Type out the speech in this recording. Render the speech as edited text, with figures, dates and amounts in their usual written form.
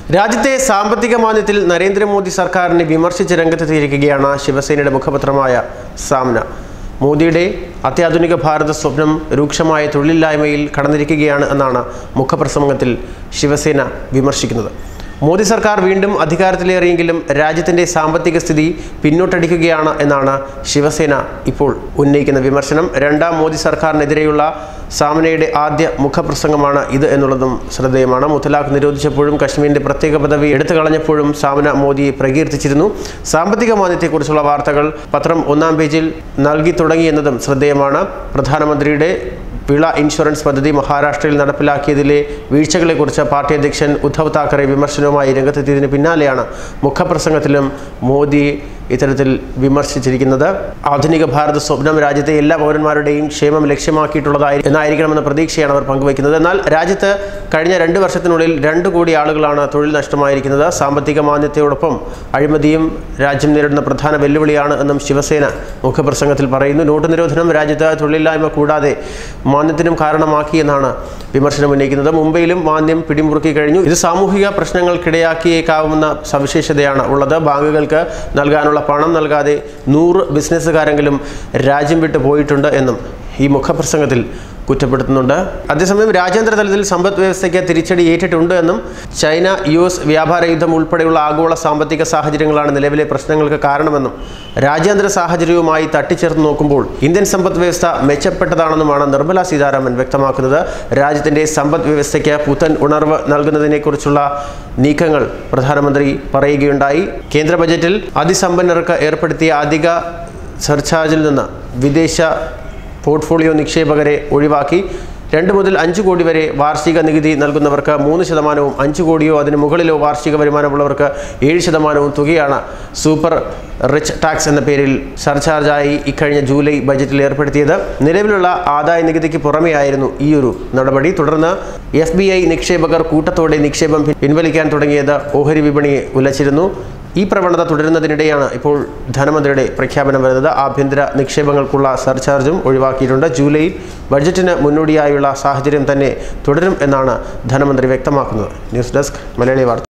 രാജ്യത്തെ സാമ്പത്തിക മാന്ദ്യത്തിൽ നരേന്ദ്രമോദി സർക്കാരിനെ വിമർശിച്ച് രംഗത്തെത്തിയിരിക്കുകയാണ് ശിവസേനയുടെ മുഖപത്രമായ സാമ്ന. മോദിയുടെ അത്യാധുനിക ഭാരത സ്വപ്നം രൂക്ഷമായ തൊഴിലില്ലായ്മയിൽ കടന്നിരിക്കുകയാണ് എന്നാണ് മുഖപ്രസംഗത്തിൽ ശിവസേന വിമർശിക്കുന്നത്. മോദി സർക്കാർ വീണ്ടും അധികാരത്തിലേറിയെങ്കിലും രാജ്യത്തിൻ്റെ സാമ്പത്തിക സ്ഥിതി പിന്നോട്ടടിക്കുകയാണ് എന്നാണ് ശിവസേന ഇപ്പോൾ ഉന്നയിക്കുന്ന വിമർശനം. രണ്ടാം മോദി സർക്കാരിനെതിരെയുള്ള സാമ്നയുടെ ആദ്യ മുഖപ്രസംഗമാണ് ഇത് എന്നുള്ളതും ശ്രദ്ധേയമാണ്. മുത്തലാഖ് നിരോധിച്ചപ്പോഴും കശ്മീരിൻ്റെ പ്രത്യേക പദവി എടുത്തു കളഞ്ഞപ്പോഴും സാമ്ന മോദിയെ പ്രകീർത്തിച്ചിരുന്നു. സാമ്പത്തിക മാന്ദ്യത്തെക്കുറിച്ചുള്ള വാർത്തകൾ പത്രം ഒന്നാം പേജിൽ നൽകി തുടങ്ങിയെന്നതും ശ്രദ്ധേയമാണ്. പ്രധാനമന്ത്രിയുടെ വിള ഇൻഷുറൻസ് പദ്ധതി മഹാരാഷ്ട്രയിൽ നടപ്പിലാക്കിയതിലെ വീഴ്ചകളെക്കുറിച്ച് പാർട്ടി അധ്യക്ഷൻ ഉദ്ധവ് താക്കറെ വിമർശനവുമായി രംഗത്തെത്തിയതിന് പിന്നാലെയാണ് മുഖപ്രസംഗത്തിലും മോദി ഇത്തരത്തിൽ വിമർശിച്ചിരിക്കുന്നത്. ആധുനിക ഭാരത സ്വപ്നം രാജ്യത്തെ എല്ലാ പൗരന്മാരുടെയും ക്ഷേമം ലക്ഷ്യമാക്കിയിട്ടുള്ളതായിരിക്കണമെന്ന പ്രതീക്ഷയാണ് അവർ പങ്കുവയ്ക്കുന്നത്. എന്നാൽ രാജ്യത്ത് കഴിഞ്ഞ 2 വർഷത്തിനുള്ളിൽ 2 കോടി ആളുകളാണ് തൊഴിൽ നഷ്ടമായിരിക്കുന്നത്. സാമ്പത്തിക മാന്ദ്യത്തോടൊപ്പം അഴിമതിയും രാജ്യം നേരിടുന്ന പ്രധാന വെല്ലുവിളിയാണ് എന്നും ശിവസേന മുഖപ്രസംഗത്തിൽ പറയുന്നു. നോട്ട് നിരോധനം രാജ്യത്ത് തൊഴിലില്ലായ്മ കൂടാതെ മാന്ദ്യത്തിനും കാരണമാക്കിയെന്നാണ് വിമർശനം ഉന്നയിക്കുന്നത്. മുംബൈയിലും മാന്ദ്യം പിടിമുറുക്കി കഴിഞ്ഞു. ഇത് സാമൂഹിക പ്രശ്നങ്ങൾക്കിടയാക്കിയേക്കാവുന്ന സവിശേഷതയാണ് ഉള്ളത്. ബാങ്കുകൾക്ക് നൽകാനുള്ള പണം നൽകാതെ 100 ബിസിനസ്സുകാരെങ്കിലും രാജ്യം വിട്ടു പോയിട്ടുണ്ട് എന്നും ഈ മുഖപ്രസംഗത്തിൽ കുറ്റപ്പെടുത്തുന്നുണ്ട്. അതേസമയം രാജ്യാന്തര തലത്തിൽ സമ്പദ് വ്യവസ്ഥയ്ക്ക് തിരിച്ചടി ഏറ്റിട്ടുണ്ട് എന്നും ചൈന US വ്യാപാര യുദ്ധം ഉൾപ്പെടെയുള്ള ആഗോള സാമ്പത്തിക സാഹചര്യങ്ങളാണ് നിലവിലെ പ്രശ്നങ്ങൾക്ക് കാരണമെന്നും രാജ്യാന്തര സാഹചര്യവുമായി തട്ടിച്ചേർത്ത് നോക്കുമ്പോൾ ഇന്ത്യൻ സമ്പദ് വ്യവസ്ഥ മെച്ചപ്പെട്ടതാണെന്നുമാണ് നിർമ്മല സീതാരാമൻ വ്യക്തമാക്കുന്നത്. രാജ്യത്തിൻ്റെ സമ്പദ് വ്യവസ്ഥയ്ക്ക് പുത്തൻ ഉണർവ് നൽകുന്നതിനെക്കുറിച്ചുള്ള നീക്കങ്ങൾ പ്രധാനമന്ത്രി പറയുകയുണ്ടായി. കേന്ദ്ര ബജറ്റിൽ അതിസമ്പന്നർക്ക് ഏർപ്പെടുത്തിയ അധിക സർചാർജിൽ നിന്ന് വിദേശ പോർട്ട്ഫോളിയോ നിക്ഷേപകരെ ഒഴിവാക്കി 2 മുതൽ 5 കോടി വരെ വാർഷിക നികുതി നൽകുന്നവർക്ക് 3%, 5 കോടിയോ അതിന് മുകളിലോ വാർഷിക വരുമാനമുള്ളവർക്ക് 7% തുകയാണ് സൂപ്പർ റിച്ച് ടാക്സ് എന്ന പേരിൽ സർചാർജായി ഇക്കഴിഞ്ഞ ജൂലൈ ബജറ്റിൽ ഏർപ്പെടുത്തിയത്. നിലവിലുള്ള ആദായ നികുതിക്ക് പുറമെയായിരുന്നു ഈയൊരു നടപടി. തുടർന്ന് FBI നിക്ഷേപകർ കൂട്ടത്തോടെ നിക്ഷേപം പിൻവലിക്കാൻ തുടങ്ങിയത് ഓഹരി വിപണിയെ ഉലച്ചിരുന്നു. ഈ പ്രവണത തുടരുന്നതിനിടെയാണ് ഇപ്പോൾ ധനമന്ത്രിയുടെ പ്രഖ്യാപനം വരുന്നത്. ആഭ്യന്തര നിക്ഷേപങ്ങൾക്കുള്ള സർചാർജും ഒഴിവാക്കിയിട്ടുണ്ട്. ജൂലൈയിൽ ബഡ്ജറ്റിന് മുന്നോടിയായുള്ള സാഹചര്യം തന്നെ തുടരും എന്നാണ് ധനമന്ത്രി വ്യക്തമാക്കുന്നത്. ന്യൂസ് ഡെസ്ക് മലയാളി വാർത്ത.